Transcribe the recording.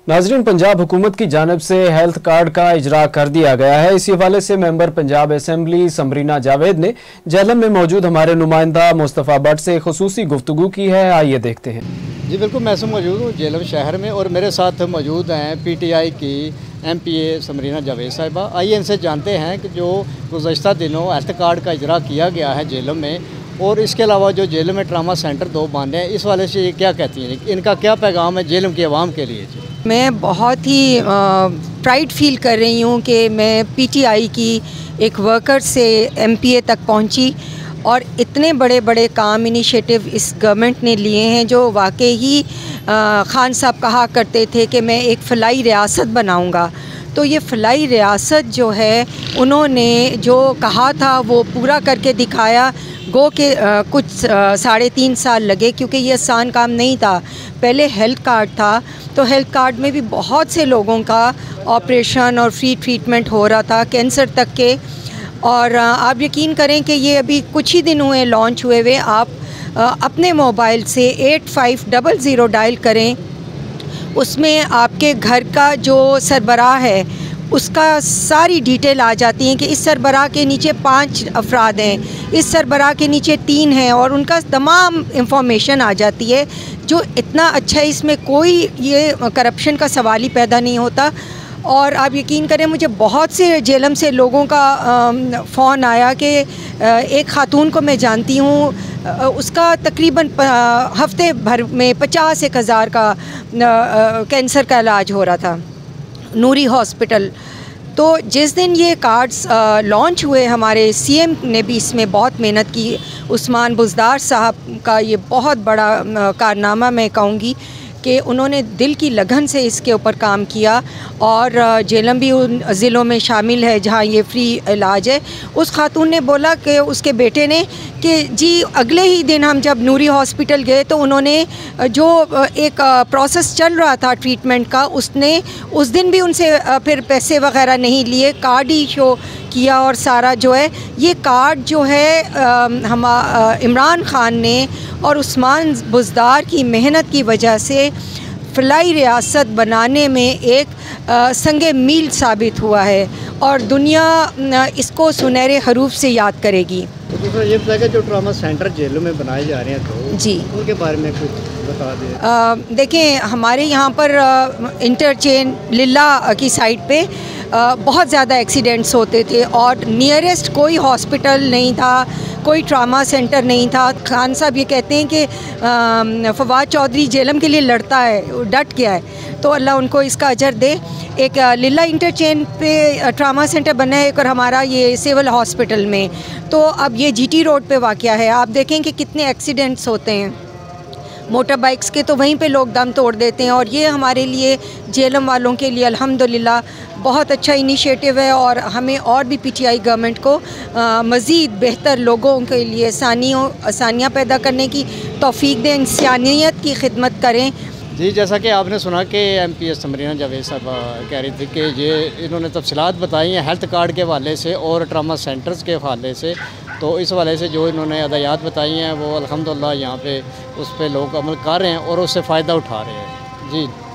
नाजरीन, पंजाब हुकूमत की जानिब से हेल्थ कार्ड का इजरा कर दिया गया है। इसी हवाले से मेंबर पंजाब असम्बली समरीना जावेद ने जेलम में मौजूद हमारे नुमाइंदा मुस्तफ़ा भट्ट से खुसूसी गुफ्तगू की है। आइए देखते हैं। जी बिल्कुल, मैं मौजूद हूँ जेलम शहर में और मेरे साथ मौजूद हैं PTI की MPA समरीना जावेद साहिबा। आइए इनसे जानते हैं कि जो गुज़श्ता दिनों हेल्थ कार्ड का इजरा किया गया है जेलम में, और इसके अलावा जो जेलम में ट्रामा सेंटर 2 बंद हैं, इस वाले से ये क्या कहती हैं, इनका क्या पैगाम है जेलम की आवाम के लिए? जी, मैं बहुत ही प्राइड फील कर रही हूँ कि मैं PTI की एक वर्कर से MPA तक पहुँची और इतने बड़े बड़े काम इनिशिएटिव इस गवर्नमेंट ने लिए हैं जो वाकई ही खान साहब कहा करते थे कि मैं एक फलाई रियासत बनाऊँगा। तो ये फलाई रियासत जो है उन्होंने जो कहा था वो पूरा करके दिखाया। गो के कुछ 3.5 साल लगे क्योंकि ये आसान काम नहीं था। पहले हेल्थ कार्ड था तो हेल्थ कार्ड में भी बहुत से लोगों का ऑपरेशन और फ्री ट्रीटमेंट हो रहा था, कैंसर तक के। और आप यकीन करें कि ये अभी कुछ ही दिन हुए लॉन्च हुए आप अपने मोबाइल से 8500 डायल करें, उसमें आपके घर का जो सरबराह है उसका सारी डिटेल आ जाती है कि इस सरबराह के नीचे 5 अफराद हैं, इस सरबराह के नीचे 3 हैं, और उनका तमाम इंफॉर्मेशन आ जाती है जो इतना अच्छा है। इसमें कोई ये करप्शन का सवाल ही पैदा नहीं होता। और आप यकीन करें, मुझे बहुत से जेलम से लोगों का फ़ोन आया कि एक ख़ातून को मैं जानती हूँ, उसका तकरीबन हफ्ते भर में 50-1000 का कैंसर का इलाज हो रहा था नूरी हॉस्पिटल। तो जिस दिन ये कार्ड्स लॉन्च हुए, हमारे CM ने भी इसमें बहुत मेहनत की। उस्मान बुज़दार साहब का ये बहुत बड़ा कारनामा मैं कहूँगी कि उन्होंने दिल की लगन से इसके ऊपर काम किया। और जेलम भी उन ज़िलों में शामिल है जहाँ ये फ्री इलाज है। उस खातून ने बोला कि उसके बेटे ने कि जी अगले ही दिन हम जब नूरी हॉस्पिटल गए तो उन्होंने जो एक प्रोसेस चल रहा था ट्रीटमेंट का, उसने उस दिन भी उनसे फिर पैसे वगैरह नहीं लिए, कार्ड ही शो किया। और सारा जो है ये कार्ड जो है हम इमरान खान ने और उस्मान बुज़दार की मेहनत की वजह से फलाई रियासत बनाने में एक संगे मील साबित हुआ है और दुनिया इसको सुनहरे हरूफ से याद करेगी। तो दूसरा ये बताएगा जो ट्रामा सेंटर जेलों में बनाए जा रहे हैं तो जी उनके बारे में कुछ बता दें। देखें, हमारे यहाँ पर इंटरचेंज लिल्ला की साइड पे बहुत ज़्यादा एक्सीडेंट्स होते थे और नियरेस्ट कोई हॉस्पिटल नहीं था, कोई ट्रामा सेंटर नहीं था। खान साहब ये कहते हैं कि फवाद चौधरी जेलम के लिए लड़ता है, डट गया है, तो अल्लाह उनको इसका अजर दे। एक लिल्ला इंटरचेंज पे ट्रामा सेंटर बना है और हमारा ये सिविल हॉस्पिटल में। तो अब ये GT रोड पे वाक़या है। आप देखें कि कितने एक्सीडेंट्स होते हैं मोटर बाइक्स के, तो वहीं पे लोग दम तोड़ देते हैं। और ये हमारे लिए जेलम वालों के लिए अल्हम्दुलिल्लाह बहुत अच्छा इनिशिएटिव है और हमें और भी PTI गवर्नमेंट को मज़ीद बेहतर लोगों के लिए आसानियाँ पैदा करने की तौफीक दें, इंसानियत की खिदमत करें। जी, जैसा कि आपने सुना कि MPA समरीना जावेद साहब कह रही थी कि ये इन्होंने तफसीलात बताई हैं हेल्थ कार्ड के हवाले से और ट्रामा सेंटर्स के हवाले से। तो इस हवाले से जो इन्होंने हदायत बताई हैं वो अल्हम्दुलिल्लाह यहाँ पे उस पर लोग अमल कर रहे हैं और उससे फ़ायदा उठा रहे हैं। जी।